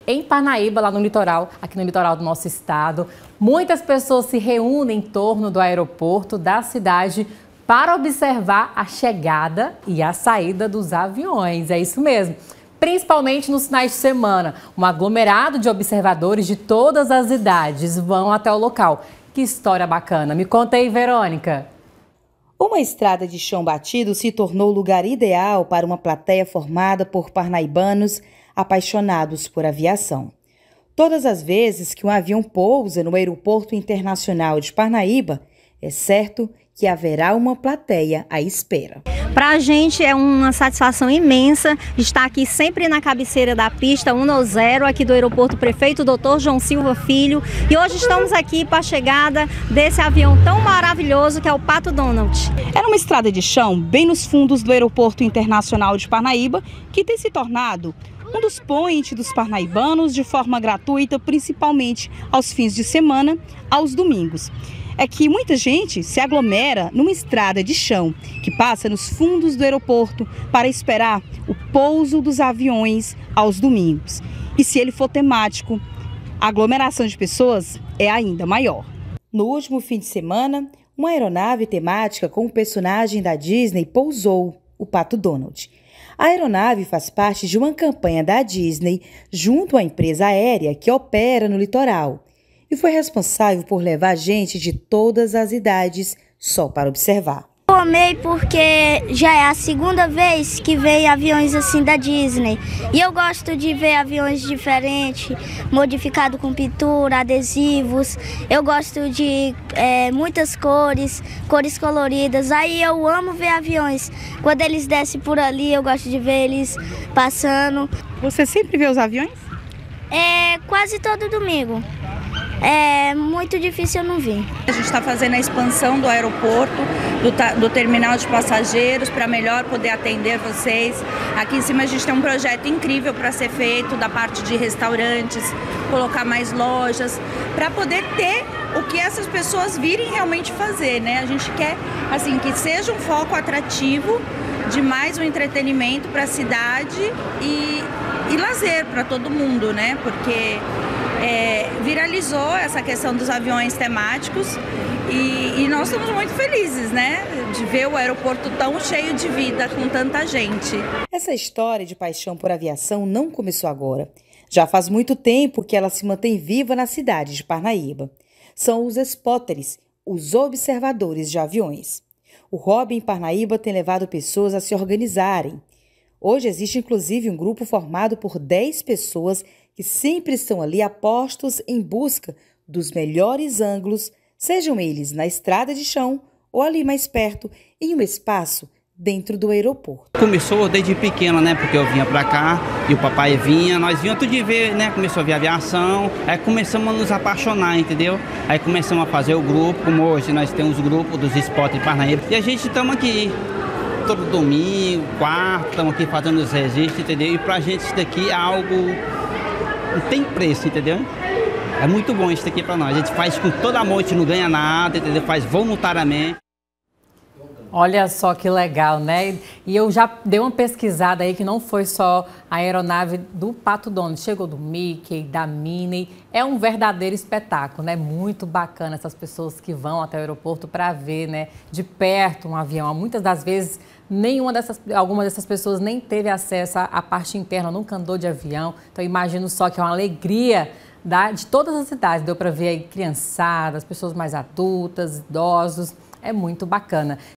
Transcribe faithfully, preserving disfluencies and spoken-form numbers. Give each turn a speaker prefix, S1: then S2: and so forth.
S1: em Parnaíba, lá no litoral, aqui no litoral do nosso estado. Muitas pessoas se reúnem em torno do aeroporto da cidade para observar a chegada e a saída dos aviões. É isso mesmo. Principalmente nos finais de semana, um aglomerado de observadores de todas as idades vão até o local. Que história bacana. Me conta aí, Verônica.
S2: Uma estrada de chão batido se tornou o lugar ideal para uma plateia formada por parnaibanos apaixonados por aviação. Todas as vezes que um avião pousa no Aeroporto Internacional de Parnaíba, é certo que haverá uma plateia à espera.
S3: Para a gente é uma satisfação imensa estar aqui sempre na cabeceira da pista um no zero aqui do aeroporto Prefeito doutor João Silva Filho. E hoje estamos aqui para a chegada desse avião tão maravilhoso que é o Pato Donald.
S2: Era uma estrada de chão bem nos fundos do Aeroporto Internacional de Parnaíba que tem se tornado um dos points dos parnaibanos de forma gratuita, principalmente aos fins de semana, aos domingos. É que muita gente se aglomera numa estrada de chão que passa nos fundos do aeroporto para esperar o pouso dos aviões aos domingos. E se ele for temático, a aglomeração de pessoas é ainda maior. No último fim de semana, uma aeronave temática com o personagem da Disney pousou, o Pato Donald. A aeronave faz parte de uma campanha da Disney junto à empresa aérea que opera no litoral e foi responsável por levar gente de todas as idades só para observar.
S4: Eu amei porque já é a segunda vez que vem aviões assim da Disney. E eu gosto de ver aviões diferentes, modificados com pintura, adesivos. Eu gosto de é, muitas cores, cores coloridas. Aí eu amo ver aviões. Quando eles descem por ali, eu gosto de ver eles passando.
S2: Você sempre vê os aviões?
S4: É quase todo domingo. É muito difícil eu não vir.
S5: A gente está fazendo a expansão do aeroporto, do, do terminal de passageiros, para melhor poder atender vocês. Aqui em cima a gente tem um projeto incrível para ser feito, da parte de restaurantes, colocar mais lojas, para poder ter o que essas pessoas virem realmente fazer, né? A gente quer assim, que seja um foco atrativo de mais um entretenimento para a cidade e, e lazer para todo mundo, né? Porque É, viralizou essa questão dos aviões temáticos e, e nós estamos muito felizes, né, de ver o aeroporto tão cheio de vida, com tanta gente.
S2: Essa história de paixão por aviação não começou agora. Já faz muito tempo que ela se mantém viva na cidade de Parnaíba. São os spotters, os observadores de aviões. O hobby em Parnaíba tem levado pessoas a se organizarem. Hoje existe inclusive um grupo formado por dez pessoas que sempre estão ali apostos em busca dos melhores ângulos, sejam eles na estrada de chão ou ali mais perto, em um espaço dentro do aeroporto.
S6: Começou desde pequeno, né? Porque eu vinha pra cá e o papai vinha, nós vinhamos tudo de ver, né? Começou a ver aviação, aí começamos a nos apaixonar, entendeu? Aí começamos a fazer o grupo, como hoje nós temos o grupo dos spotters de Parnaíba. E a gente estamos aqui todo domingo, quarto, estamos aqui fazendo os registros, entendeu? E pra gente isso daqui é algo... não tem preço, entendeu? É muito bom isso aqui para nós. A gente faz com todo amor, a gente não ganha nada, entendeu? Faz voluntariamente.
S1: Olha só que legal, né? E eu já dei uma pesquisada aí que não foi só a aeronave do Pato Donald, chegou do Mickey, da Minnie. É um verdadeiro espetáculo, né? Muito bacana essas pessoas que vão até o aeroporto para ver, né, de perto um avião. Muitas das vezes nenhuma dessas, algumas dessas pessoas nem teve acesso à parte interna, nunca andou de avião. Então imagino só que é uma alegria da, de todas as idades. Deu para ver aí criançadas, pessoas mais adultas, idosos. É muito bacana.